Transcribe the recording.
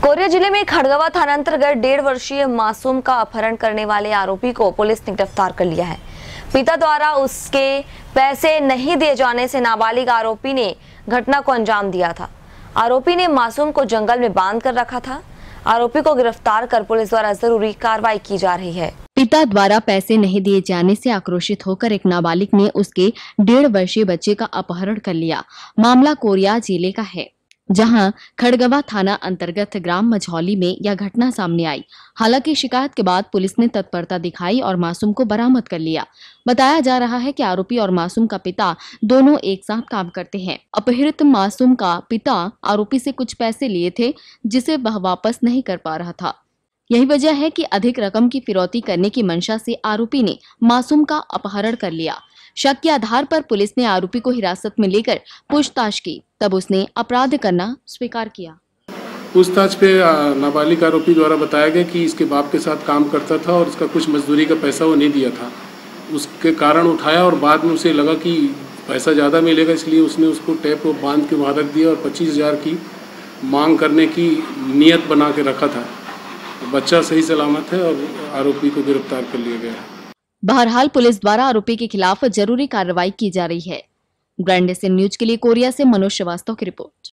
Korea जिले में खड़गवा थाना अंतर्गत 1.5 वर्षीय मासूम का अपहरण करने वाले आरोपी को पुलिस ने गिरफ्तार कर लिया है। पिता द्वारा उसके पैसे नहीं दिए जाने से नाबालिग आरोपी ने घटना को अंजाम दिया था। आरोपी ने मासूम को जंगल में बांध कर रखा था। आरोपी को गिरफ्तार कर पुलिस द्वारा जरूरी कार्रवाई की जा रही है। पिता द्वारा पैसे नहीं दिए जाने से आक्रोशित होकर एक नाबालिग ने उसके 1.5 वर्षीय बच्चे का अपहरण कर लिया। मामला कोरिया जिले का है, जहां खड़गवा थाना अंतर्गत ग्राम मझौली में यह घटना सामने आई। हालांकि शिकायत के बाद पुलिस ने तत्परता दिखाई और मासूम को बरामद कर लिया। बताया जा रहा है कि आरोपी और मासूम का पिता दोनों एक साथ काम करते हैं। अपहृत मासूम का पिता आरोपी से कुछ पैसे लिए थे, जिसे वह वापस नहीं कर पा रहा था। यही वजह है कि अधिक रकम की फिरौती करने की मंशा से आरोपी ने मासूम का अपहरण कर लिया। शक के आधार पर पुलिस ने आरोपी को हिरासत में लेकर पूछताछ की, तब उसने अपराध करना स्वीकार किया। पूछताछ पे नाबालिग आरोपी द्वारा बताया गया कि इसके बाप के साथ काम करता था और इसका कुछ मजदूरी का पैसा वो नहीं दिया था। उसके कारण उठाया और बाद में उसे लगा कि पैसा ज़्यादा मिलेगा, इसलिए उसने उसको टेप को बांध के वहाँ रख दिया और 25,000 की मांग करने की नीयत बना के रखा था। बच्चा सही सलामत है और आरोपी को गिरफ्तार कर लिया गया है। बहरहाल पुलिस द्वारा आरोपी के खिलाफ जरूरी कार्रवाई की जा रही है। ग्रैंड एशियन न्यूज के लिए कोरिया से मनोज श्रीवास्तव की रिपोर्ट।